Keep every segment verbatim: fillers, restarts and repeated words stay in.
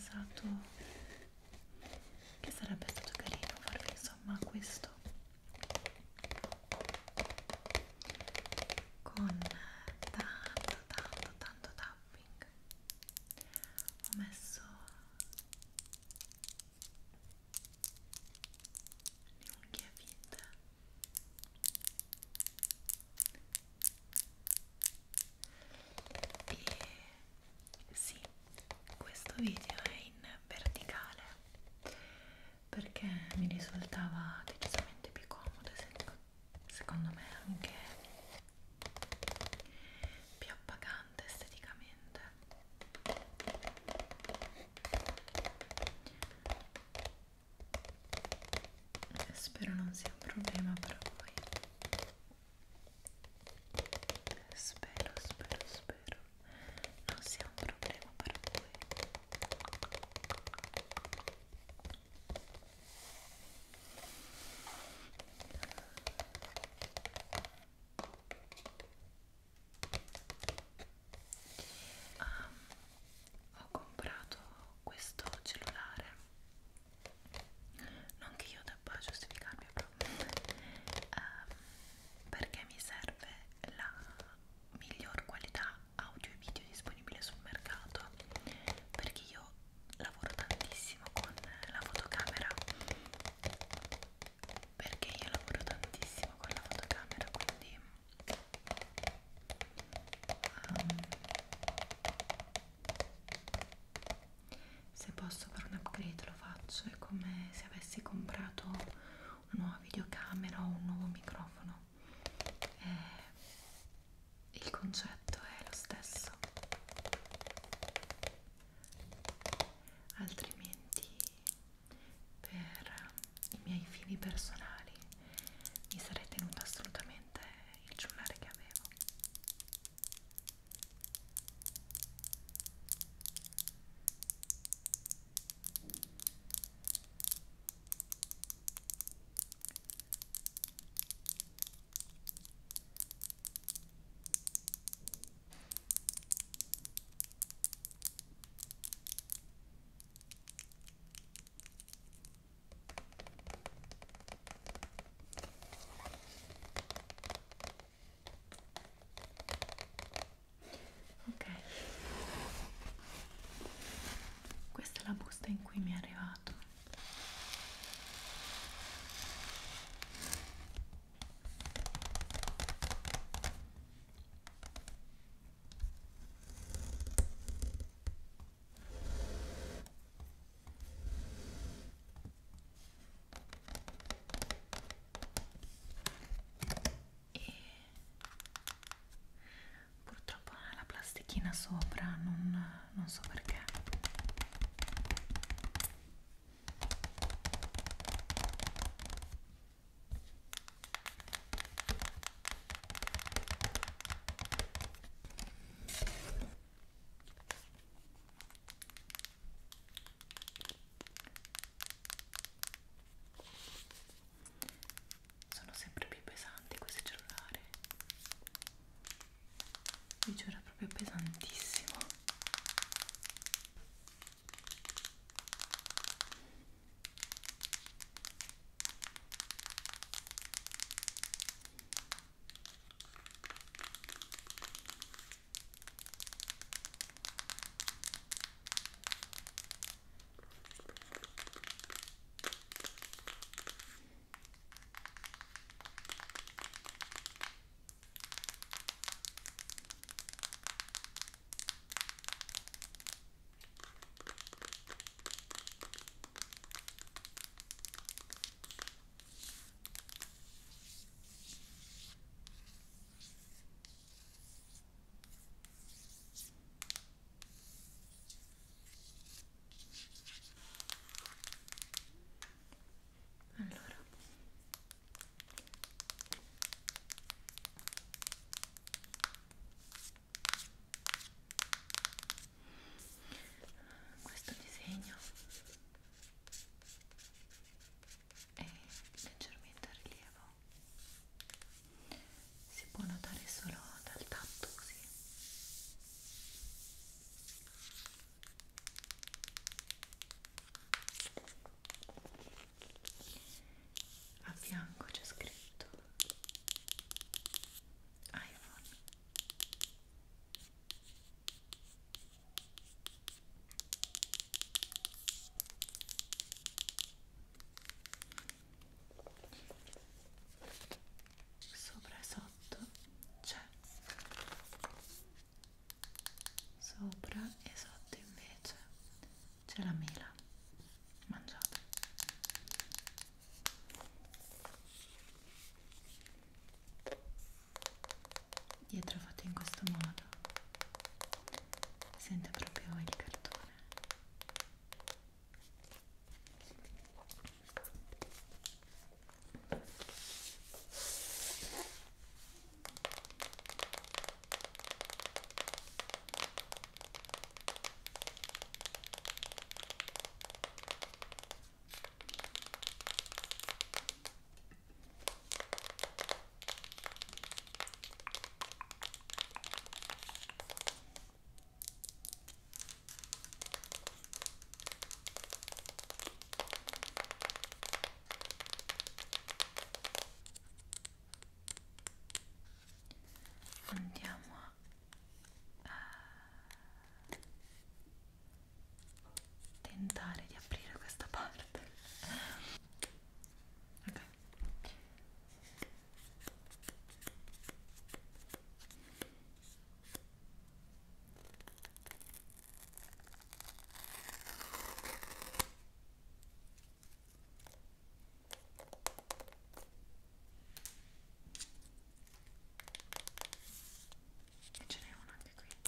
pensato che sarebbe stato carino farvi insomma questo con tanto tanto tanto tapping. Ho messo le unghie finte e sì, questo video è in verticale perché mi risultava decisamente più comodo e secondo me anche più appagante esteticamente. Spero non sia un problema per voi. Spero, spero, spero non sia un problema per voi. Um, ho comprato questo cellulare, non che io debba giustificarmi proprio, um, perché mi serve la miglior qualità audio e video disponibile sul mercato, perché io lavoro tantissimo con la fotocamera perché io lavoro tantissimo con la fotocamera quindi um, se posso fare un upgrade lo faccio. È come se avessi comprato una nuova videocamera o un nuovo microfono, e il concetto è lo stesso, altrimenti per i miei fini personali mi sarei tenuta assolutamente il cellulare che avevo. Ok, questa è la busta in cui mi è arrivato. E purtroppo non ha la plastichina sopra, non, non so perché. Sono sempre più pesanti questi cellulari, vi giuro, è proprio pesantissimo. c'è la mela, mangiate. Dietro fatto in questo modo si sente proprio il cartone. Andiamo a tentare di aprire questa parte. Ok. E ce n'è uno anche qui.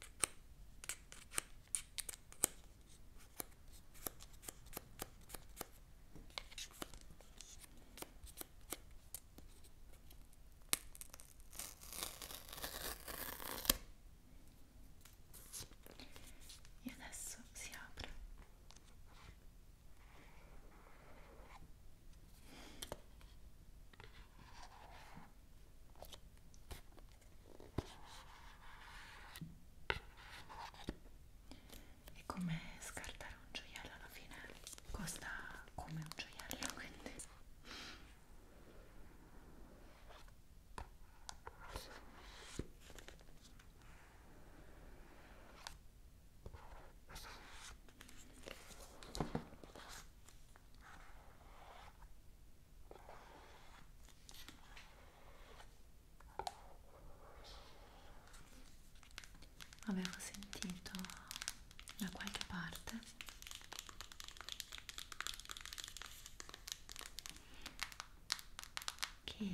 E adesso si apre. È come scartare un gioiello alla fine, costa come un gioiello, quindi avevo sentito da qualche parte che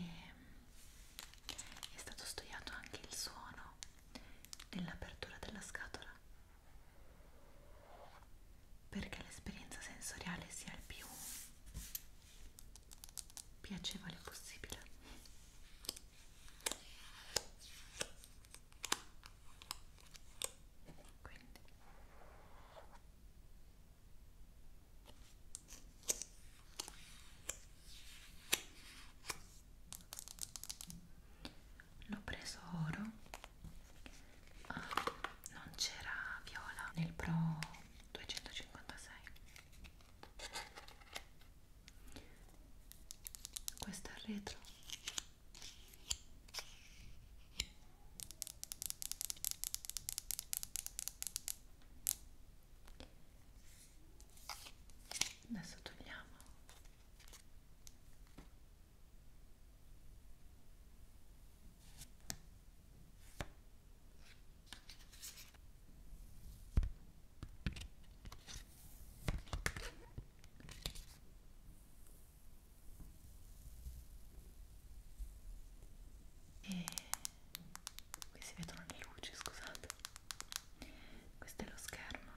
è stato studiato anche il suono nell'apertura della scatola perché l'esperienza sensoriale sia il più piacevole possibile. Quindi l'ho preso oro. Ah, non c'era viola nel Pro duecentocinquantasei. Questo è il retro. Adesso togliamo. E qui si vedono le luci, scusate. Questo è lo schermo.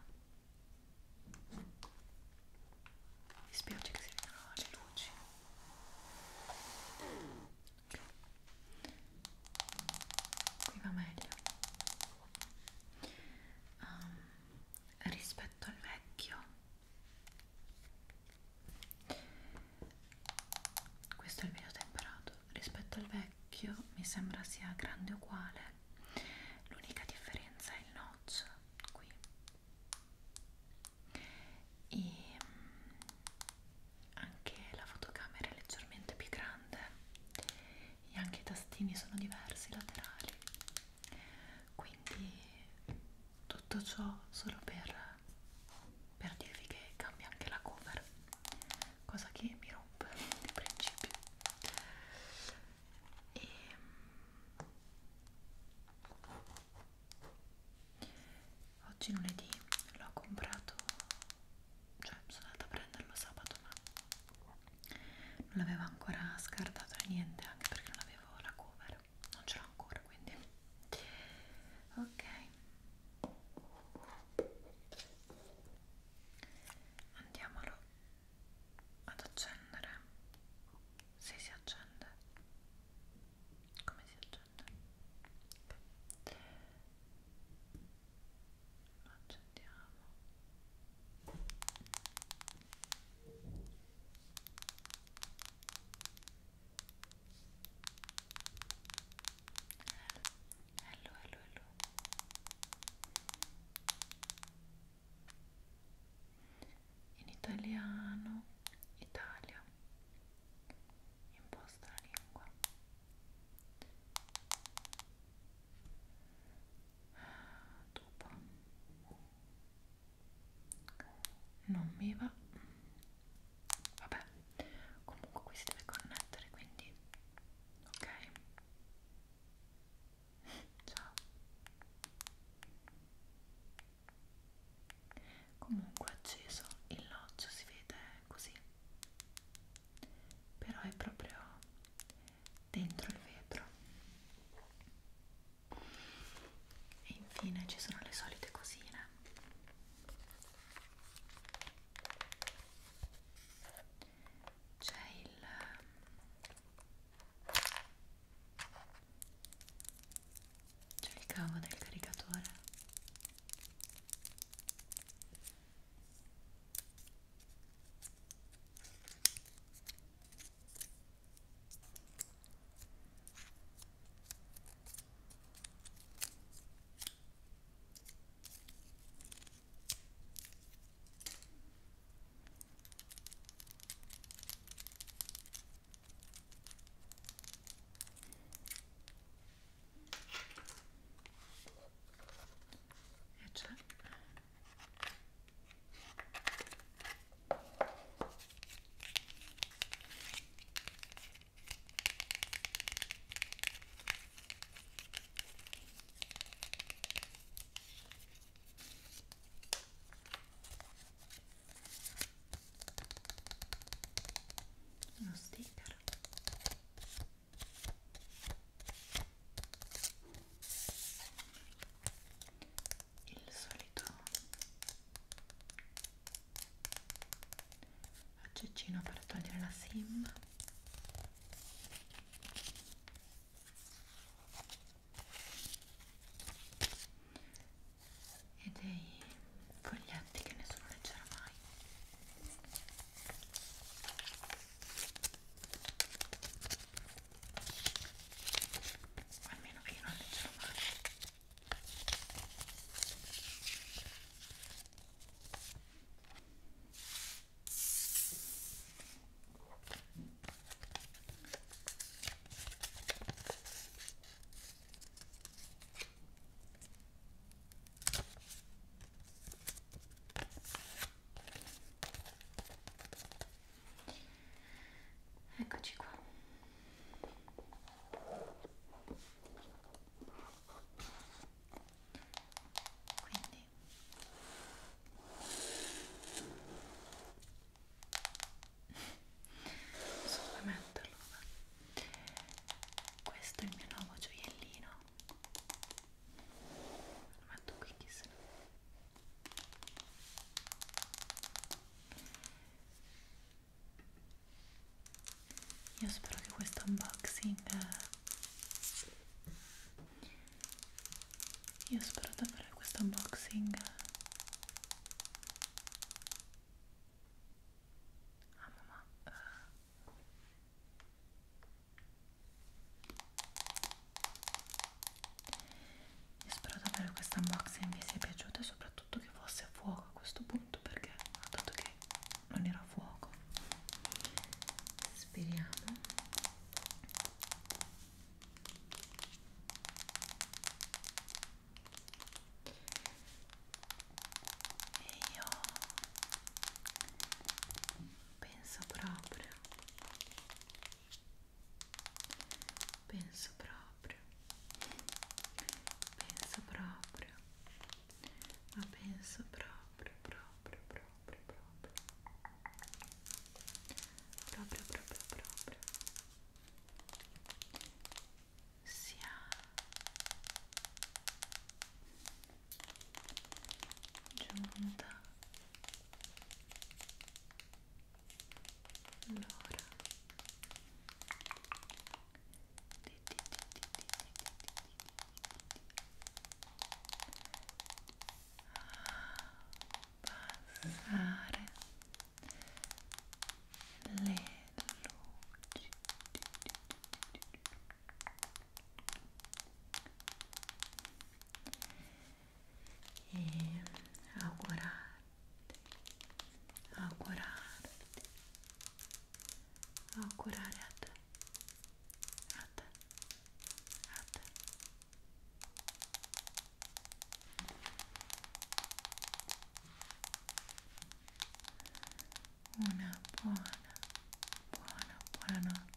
Mi spiace che si vedano le luci. Okay. Qui va meglio. Um, rispetto al vecchio, questo è il video temperato. Rispetto al vecchio mi sembra sia grande uguale. L'unica differenza è il notch qui. E anche la fotocamera è leggermente più grande e anche i tastini sono diversi laterali, quindi tutto ciò solo per, per dirvi che cambia anche la cover, cosa che mi rompe di principio. E oggi lunedì l'ho comprato l'aveva ancora scartato e niente, anche perché non avevo la cover, non ce l'ho ancora, quindi ok. Andiamolo ad accendere. Se si accende, come si accende? Okay. Lo accendiamo. Hello, hello, hello. In italiano, Italia, imposta la lingua. Dopo non mi va, vabbè, comunque qui si deve connettere, quindi ok. Ciao. Comunque acceso, il noccio si vede così, però è proprio dentro il vetro. E infine ci sono le solite cosine. C'è il c'è il cavo del caricatore. E c'è uno sticker, il solito aggeggino per togliere la SIM, e dei foglietti che nessuno leggerà mai. Almeno io non leggerò mai. Eccoci qua. Quindi non so dove metterlo. Questo è il mio nuovo gioiellino. Lo metto qui, chissà. Io spero che questo unboxing io spero davvero che questo unboxing ah mamma uh, io spero davvero che questo unboxing vi sia piaciuto e soprattutto che fosse a fuoco a questo punto, perché ho notato che non era a fuoco. Speriamo. abbassare le luci e augurarti, augurarti, augurare a te, a te, a te una buona, buona, buona notte.